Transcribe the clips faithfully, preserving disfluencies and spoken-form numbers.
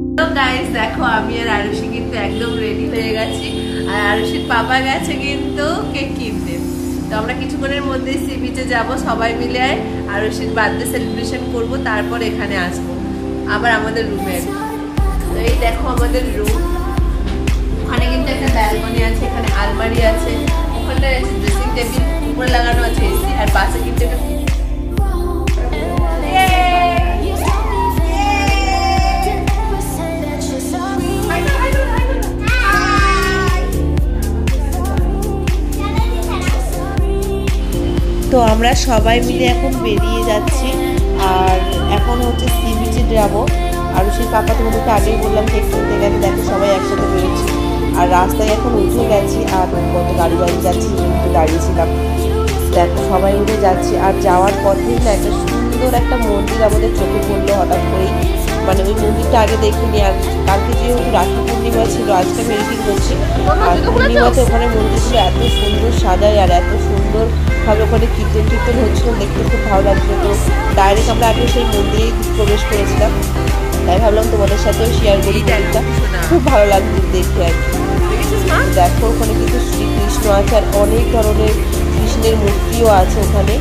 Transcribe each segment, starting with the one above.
তো গাইস দেখো আমি আর আরুষি কিন্তু একদম রেডি হয়ে গেছি আর আরুষির পাপা গেছে কিন্তু কেক কিনতে। তো আমরা কিছুক্ষণের মধ্যেই সি বিচে যাবো সবাই মিলে আরুষির বার্থডে সেলিব্রেশন করব, তারপর এখানে আসবো আবার আমাদের রুমে। তো এই দেখো আমাদের রুম, ওখানে কিন্তু একটা ব্যালকনি আছে, এখানে আলমারি আছে, ওখানে আছে ড্রেসিং টেবিল, উপরে লাগানো আছে এসি আর পাশে কিন্তু একটা তো আমরা সবাই মিলে এখন বেরিয়ে যাচ্ছি আর এখন হচ্ছে সি বিচে যাবো। আর সেই পাপা তোমাদেরকে আগেই বললাম কেক কিনতে গেলে, দেখো সবাই একসাথে বেরোচ্ছি আর রাস্তায় এখন উঠে গেছি আর কত গাড়ি গাড়ি যাচ্ছি, একটু দাঁড়িয়েছিলাম। দেখো সবাই মিলে যাচ্ছি আর যাওয়ার পথেই না একটা সুন্দর একটা মন্দির আমাদের চোখে পড়লো হঠাৎ করেই, মানে ওই মন্দিরটা আগে দেখিনি। আর কালকে যেহেতু রাখি পূর্ণিমা ছিল, আজকে আমি এডিটিং করছি আর পূর্ণিমাতে ওখানে মন্দিরগুলো এত সুন্দর সাজায় আর এত সুন্দর ভাবে ওখানে কীর্তন কীর্তন হচ্ছিল, দেখতে খুব ভালো লাগছিল। তো ডাইরেক্ট আমরা আগে সেই মন্দিরেই প্রবেশ করেছিলাম, তাই ভাবলাম তোমাদের সাথেও শেয়ার করি। গাড়িটা খুব ভালো লাগছে দেখতে আর কি। দেখো ওখানে কিন্তু শ্রীকৃষ্ণ আছে আর অনেক ধরনের কৃষ্ণের মূর্তিও আছে ওখানে।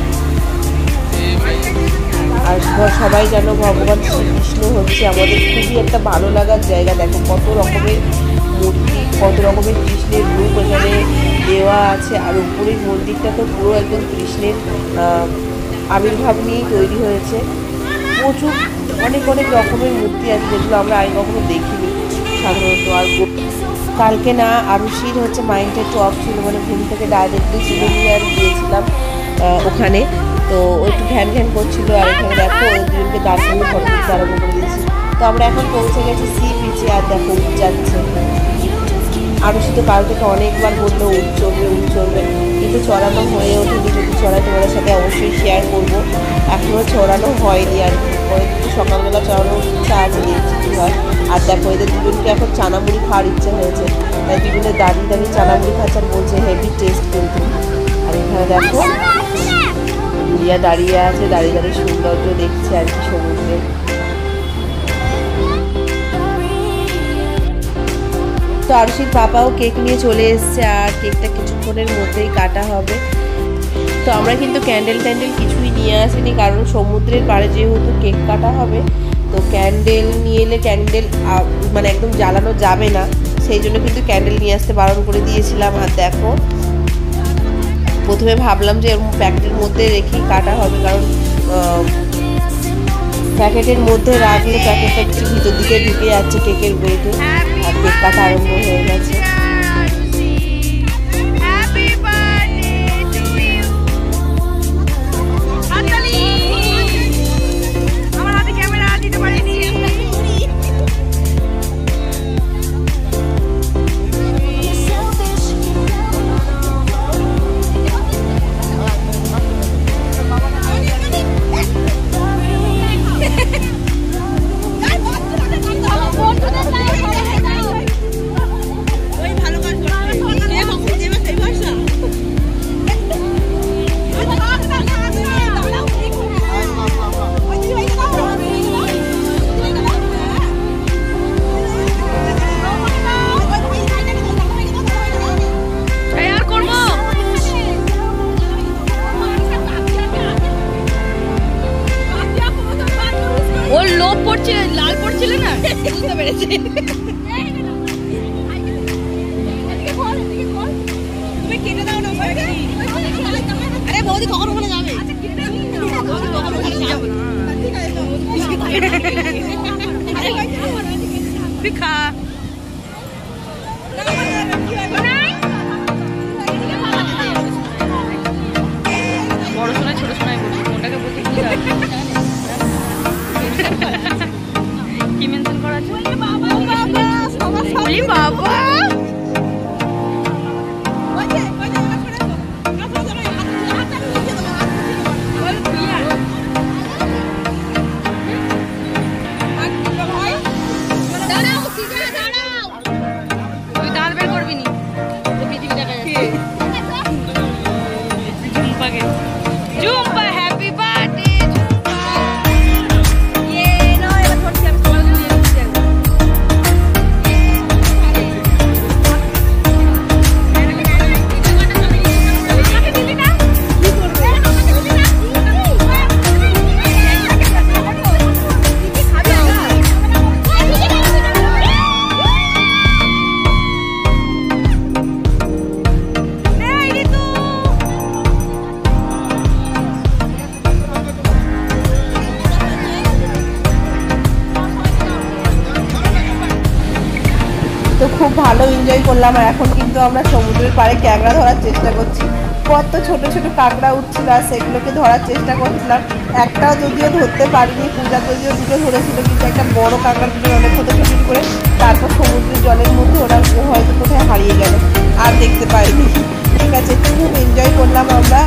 আর সবাই জানো ভগবান শ্রীকৃষ্ণ হচ্ছে আমাদের খুবই একটা ভালো লাগার জায়গা। দেখো কত রকমের মূর্তি, কত রকমের কৃষ্ণের রূপ এখানে দেওয়া আছে আর উপরের মন্দিরটা তো পুরো একদম কৃষ্ণের আবির্ভাব নিয়েই তৈরি হয়েছে। প্রচুর অনেক অনেক রকমের মূর্তি আছে যেগুলো আমরা আগে কখনো দেখিনি সাধারণত। আর কালকে না আরুষির হচ্ছে মাইন্ডটা একটু অফ ছিল, মানে ঘুম থেকে ডাইরেক্টলি তুলে নিয়ে আর গিয়েছিলাম ওখানে। তো ও একটু ঘ্যান ঘ্যান করছিলো আর এখানে দেখো ওই দুজনকে দাঁড় সঙ্গে ফটো তুলতে আরম্ভ করে দিয়েছি। তো আমরা এখন পৌঁছে গেছি সি বিচে আর দেখো উঠ যাচ্ছে। আরুষি তো কাল থেকে অনেকবার বললো উঠ চড়বে উঠ চড়বে, কিন্তু চড়ানো হয়ে ওঠেনি। যদি চড়াই তোমাদের সাথে অবশ্যই শেয়ার করবো, এখনও চড়ানো হয়নি আর কি। সকালবেলা চড়ানোর ইচ্ছা আছে, দেখছি কী হয়। আর দেখো এদের দুজনকে এখন চানামুড়ি খাওয়ার ইচ্ছা হয়েছে, তাই দুজনে দাঁড়িয়ে দাঁড়িয়ে চানামুড়ি খাচ্ছে আর বলছে হেভি টেস্ট কিন্তু। আর এখানে দেখো গুড়িয়া দাঁড়িয়ে আছে, দাঁড়িয়ে দাঁড়িয়ে সৌন্দর্য দেখছে আর কি সমুদ্রের। তো আরুষির পাপাও কেক নিয়ে চলে এসছে আর কেকটা কিছুক্ষণের মধ্যেই কাটা হবে। তো আমরা কিন্তু ক্যান্ডেল ট্যান্ডেল কিছুই নিয়ে আসিনি, কারণ সমুদ্রের পাড়ে যেহেতু কেক কাটা হবে তো ক্যান্ডেল নিয়ে এলে ক্যান্ডেল মানে একদম জ্বালানো যাবে না, সেই জন্য কিন্তু ক্যান্ডেল নিয়ে আসতে বারণ করে দিয়েছিলাম। আর দেখো প্রথমে ভাবলাম যে এরকম প্যাকেটের মধ্যে রেখেই কাটা হবে, কারণ প্যাকেটের মধ্যে রাখলে প্যাকেটটা কিছু ভিতর দিকে ঢুকে যাচ্ছে কেকের ওয়েটে আর কেক কাটা আরম্ভ হয়ে গেছে। ওর লোভ পড়ছিল, লাল পড়ছিল না, বুঝতে পেরেছি। তুমি কিনে দাও না ভাই। আরে বৌদি কখন ওখানে যাবে? খা বড় শোনায় ছোট শোনায় বলছি, কোনটাকে বলছি কি কি মেনশন করা আছে? বাবা বাবা সবাই বাবা দাঁড়াও তো খুব ভালো এনজয় করলাম। আর এখন কিন্তু আমরা সমুদ্রের পাড়ে ক্যাংড়া ধরার চেষ্টা করছি। কত ছোট ছোট কাঁকড়া উঠছিল আর সেগুলোকে ধরার চেষ্টা করছিলাম। একটাও যদিও ধরতে পারিনি, পূজা যদিও দুটো ধরেছিল, কিন্তু একটা বড় কাঁকড়া দুটো অনেক ছোটাছুটি করে তারপর সমুদ্রের জলের মধ্যে ওরা হয়তো কোথায় হারিয়ে গেল, আর দেখতে পাইনি। ঠিক আছে, খুব এনজয় করলাম আমরা।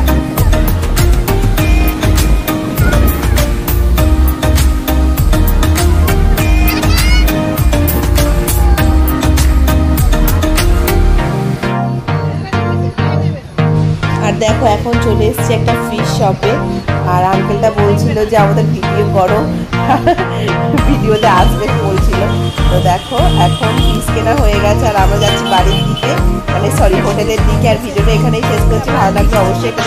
আর দেখো এখন চলে এসেছি একটা ফিশ শপে, আর আঙ্কেলটা বলছিল যে আমাদের ভিডিও করো, ভিডিওতে আসবে বলছিল। তো দেখো এখন ফিশ কেনা হয়ে গেছে আর আমরা যাচ্ছি বাড়ির দিকে, মানে সরি হোটেলের দিকে। আর ভিডিওটা এখানেই শেষ করছি। ভালো লাগবে অবশ্যই।